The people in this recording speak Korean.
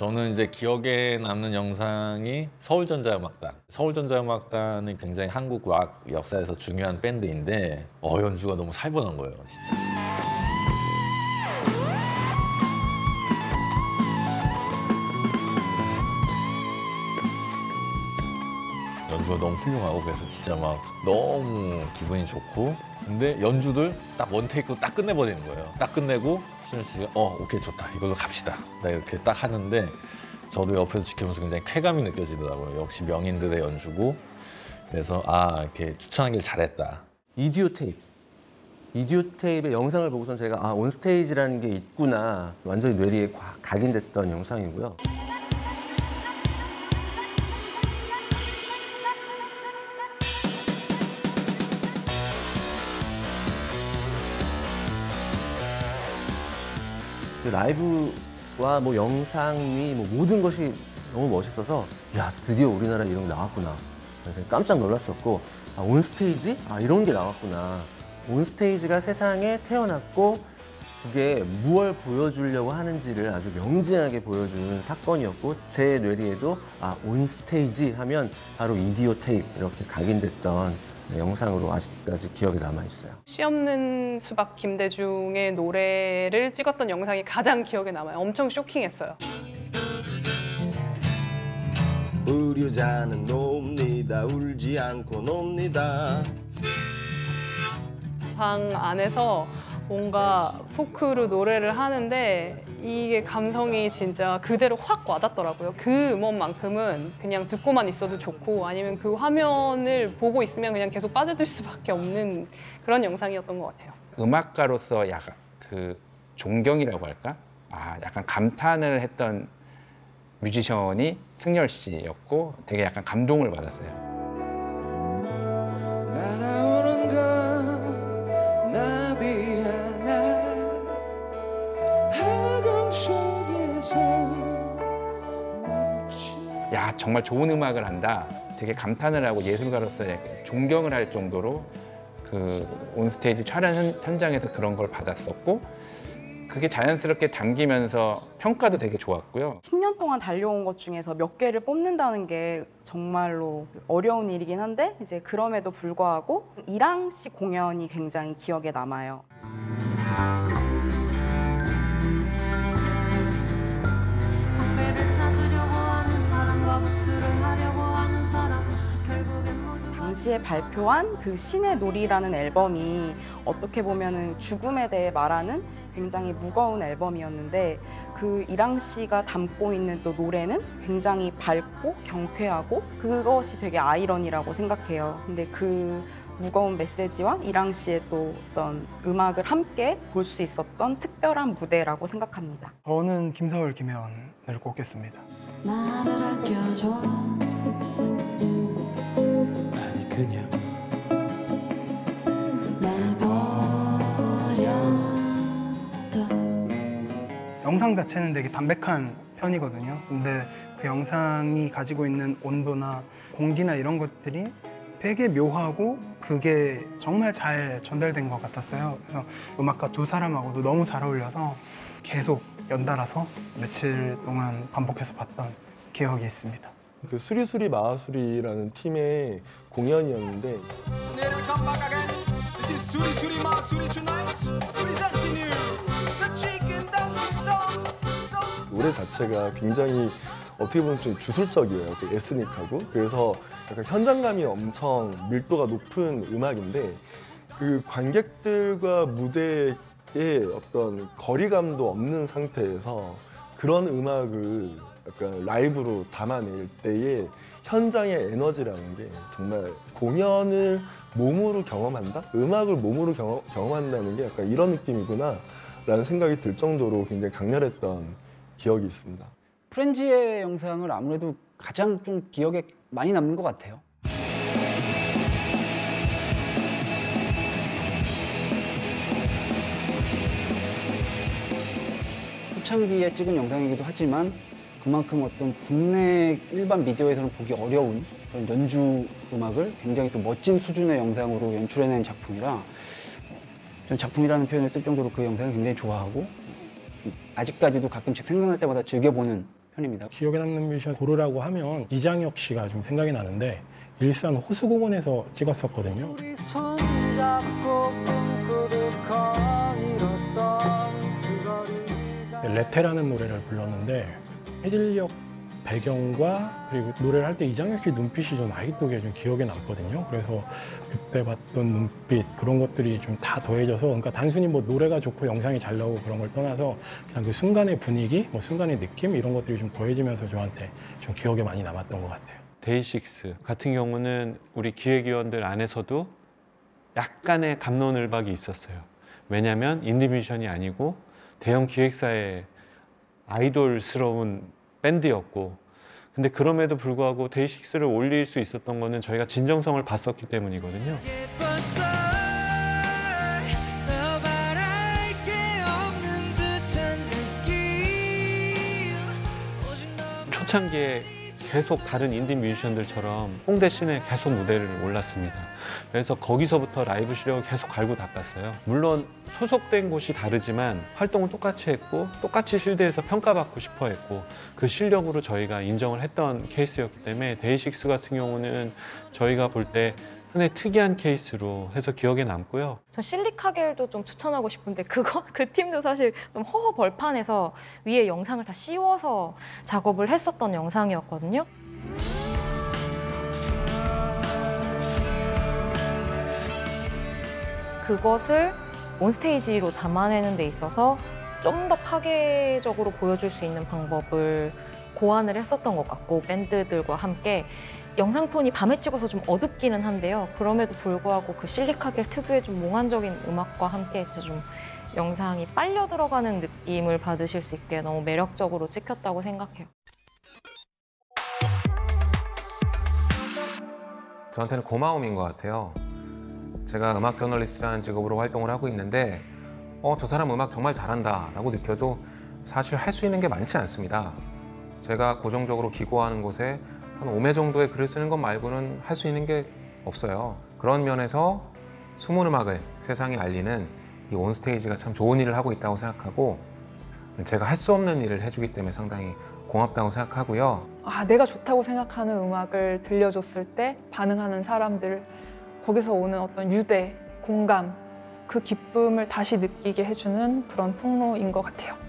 저는 이제 기억에 남는 영상이 서울전자음악단. 서울전자음악단은 굉장히 한국 락 역사에서 중요한 밴드인데 연주가 너무 살벌한 거예요, 진짜. 연주가 너무 훌륭하고 그래서 진짜 막 너무 기분이 좋고 근데 연주들 딱 원테이크로 딱 끝내버리는 거예요. 딱 끝내고 신현 씨가 오케이 좋다 이걸로 갑시다. 나 이렇게 딱 하는데 저도 옆에서 지켜보면서 굉장히 쾌감이 느껴지더라고요. 역시 명인들의 연주고 그래서 이렇게 추천하길 잘했다. 이디오 테이프의 영상을 보고선 제가 온스테이지라는 게 있구나 완전히 뇌리에 각인됐던 영상이고요. 라이브와 영상이 모든 것이 너무 멋있어서 야 드디어 우리나라에 이런 게 나왔구나. 그래서 깜짝 놀랐었고 온스테이지? 이런 게 나왔구나. 온스테이지가 세상에 태어났고 그게 무엇을 보여주려고 하는지를 아주 명징하게 보여주는 사건이었고 제 뇌리에도 온스테이지 하면 바로 이디오 테이프 이렇게 각인됐던 영상으로 아직까지 기억에 남아있어요. 씨 없는 수박 김대중의 노래를 찍었던 영상이 가장 기억에 남아요. 엄청 쇼킹했어요. 의료자는 놉니다. 울지 않고 놉니다. 방 안에서 뭔가 포크로 노래를 하는데 이게 감성이 진짜 그대로 확 와닿더라고요. 그 음원만큼은 그냥 듣고만 있어도 좋고 아니면 그 화면을 보고 있으면 그냥 계속 빠져들 수밖에 없는 그런 영상이었던 것 같아요. 음악가로서 약간 그 존경이라고 할까? 약간 감탄을 했던 뮤지션이 승열 씨였고 되게 약간 감동을 받았어요. 날아오는 건 나비 하나 하강 속에서 야 정말 좋은 음악을 한다. 되게 감탄을 하고 예술가로서 존경을 할 정도로 그 온스테이지 촬영 현장에서 그런 걸 받았었고 그게 자연스럽게 담기면서 평가도 되게 좋았고요. 10년 동안 달려온 것 중에서 몇 개를 뽑는다는 게 정말로 어려운 일이긴 한데 이제 그럼에도 불구하고 이랑 씨 공연이 굉장히 기억에 남아요. 성배를 찾으려고 하는 사람과 복수를 하려고 하는 사람 결국엔 모두 당시에 발표한 그 신의 놀이라는 앨범이 어떻게 보면은 죽음에 대해 말하는 굉장히 무거운 앨범이었는데 그 이랑 씨가 담고 있는 또 노래는 굉장히 밝고 경쾌하고 그것이 되게 아이러니라고 생각해요. 근데 그 무거운 메시지와 이랑 씨의 또 어떤 음악을 함께 볼 수 있었던 특별한 무대라고 생각합니다. 저는 김사월 김혜원을 꼽겠습니다. 나를 아껴줘 아니 그냥 영상 자체는 되게 담백한 편이거든요. 근데 그 영상이 가지고 있는 온도나 공기나 이런 것들이 되게 묘하고 그게 정말 잘 전달된 것 같았어요. 그래서 음악가 두 사람하고도 너무 잘 어울려서 계속 연달아서 며칠 동안 반복해서 봤던 기억이 있습니다. 그 수리수리 마수리라는 팀의 공연이었는데 노래 자체가 굉장히 어떻게 보면 좀 주술적이에요. 되게 에스닉하고 그래서 약간 현장감이 엄청 밀도가 높은 음악인데 그 관객들과 무대의 어떤 거리감도 없는 상태에서 그런 음악을 약간 라이브로 담아낼 때의 현장의 에너지라는 게 정말 공연을 몸으로 경험한다? 음악을 몸으로 경험한다는 게 약간 이런 느낌이구나 라는 생각이 들 정도로 굉장히 강렬했던 기억이 있습니다. 프렌즈의 영상을 아무래도 가장 좀 기억에 많이 남는 것 같아요. 초창기에 찍은 영상이기도 하지만 그만큼 어떤 국내 일반 미디어에서는 보기 어려운 그런 연주 음악을 굉장히 또 멋진 수준의 영상으로 연출해낸 작품이라 전 작품이라는 표현을 쓸 정도로 그 영상을 굉장히 좋아하고 아직까지도 가끔씩 생각날 때마다 즐겨보는 편입니다. 기억에 남는 뮤지션 고르라고 하면 이장혁 씨가 좀 생각이 나는데 일산 호수공원에서 찍었었거든요. 레테라는 노래를 불렀는데 해질녘 배경과 그리고 노래를 할 때 이장혁 씨 눈빛이 좀 아직도 좀 기억에 남거든요. 그래서 그때 봤던 눈빛 그런 것들이 좀 다 더해져서 그러니까 단순히 뭐 노래가 좋고 영상이 잘 나오고 그런 걸 떠나서 그냥 그 순간의 분위기, 뭐 순간의 느낌 이런 것들이 좀 더해지면서 저한테 좀 기억에 많이 남았던 것 같아요. 데이식스 같은 경우는 우리 기획위원들 안에서도 약간의 갑론을박이 있었어요. 왜냐하면 인디뮤지션이 아니고 대형 기획사의 아이돌스러운 밴드였고 근데 그럼에도 불구하고 데이식스를 올릴 수 있었던 거는 저희가 진정성을 봤었기 때문이거든요. 초창기에 계속 다른 인디 뮤지션들처럼 홍대 시내에 계속 무대를 올랐습니다. 그래서 거기서부터 라이브 실력을 계속 갈고 닦았어요. 물론 소속된 곳이 다르지만 활동을 똑같이 했고 똑같이 실드에서 평가받고 싶어 했고 그 실력으로 저희가 인정을 했던 케이스였기 때문에 데이식스 같은 경우는 저희가 볼 때 흔히 특이한 케이스로 해서 기억에 남고요. 전 실리카겔도 좀 추천하고 싶은데 그 팀도 사실 좀 허허벌판해서 위에 영상을 다 씌워서 작업을 했었던 영상이었거든요. 그것을 온스테이지로 담아내는 데 있어서 좀 더 파괴적으로 보여줄 수 있는 방법을 고안을 했었던 것 같고 밴드들과 함께 영상폰이 밤에 찍어서 좀 어둡기는 한데요. 그럼에도 불구하고 그 실리카겔 특유의 좀 몽환적인 음악과 함께 진짜 좀 영상이 빨려 들어가는 느낌을 받으실 수 있게 너무 매력적으로 찍혔다고 생각해요. 저한테는 고마움인 것 같아요. 제가 음악 저널리스트라는 직업으로 활동을 하고 있는데 저 사람 음악 정말 잘한다 라고 느껴도 사실 할 수 있는 게 많지 않습니다. 제가 고정적으로 기고하는 곳에 한 5매 정도의 글을 쓰는 것 말고는 할 수 있는 게 없어요. 그런 면에서 숨은 음악을 세상에 알리는 이 온스테이지가 참 좋은 일을 하고 있다고 생각하고 제가 할 수 없는 일을 해주기 때문에 상당히 고맙다고 생각하고요. 내가 좋다고 생각하는 음악을 들려줬을 때 반응하는 사람들 거기서 오는 어떤 유대, 공감 그 기쁨을 다시 느끼게 해주는 그런 통로인 것 같아요.